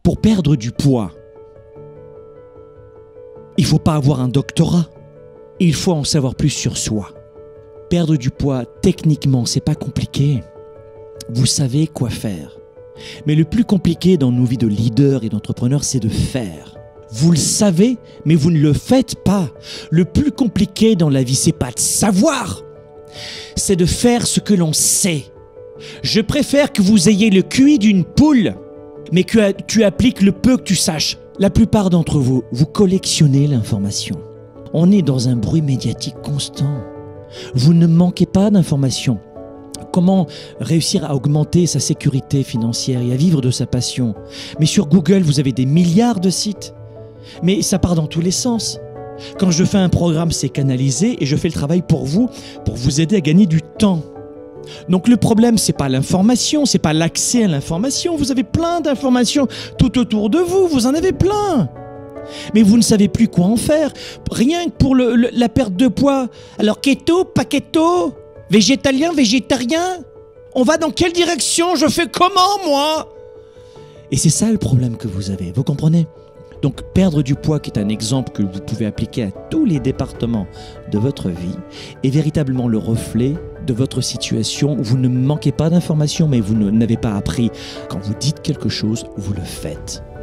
Pour perdre du poids, il ne faut pas avoir un doctorat. Il faut en savoir plus sur soi. Perdre du poids, techniquement, c'est pas compliqué. Vous savez quoi faire. Mais le plus compliqué dans nos vies de leaders et d'entrepreneurs, c'est de faire. Vous le savez, mais vous ne le faites pas. Le plus compliqué dans la vie, c'est pas de savoir. C'est de faire ce que l'on sait. Je préfère que vous ayez le QI d'une poule, mais que tu appliques le peu que tu saches. La plupart d'entre vous, vous collectionnez l'information. On est dans un bruit médiatique constant. Vous ne manquez pas d'informations. Comment réussir à augmenter sa sécurité financière et à vivre de sa passion. Mais sur Google, vous avez des milliards de sites. Mais ça part dans tous les sens. Quand je fais un programme, c'est canalisé et je fais le travail pour vous aider à gagner du temps. Donc le problème, c'est pas l'information, c'est pas l'accès à l'information. Vous avez plein d'informations tout autour de vous, vous en avez plein. Mais vous ne savez plus quoi en faire. Rien que pour la perte de poids. Alors keto, pas keto, végétalien, végétarien, on va dans quelle direction? Je fais comment moi? Et c'est ça le problème que vous avez, vous comprenez? Donc perdre du poids, qui est un exemple que vous pouvez appliquer à tous les départements de votre vie, est véritablement le reflet de votre situation où vous ne manquez pas d'informations, mais vous n'avez pas appris. Quand vous dites quelque chose, vous le faites.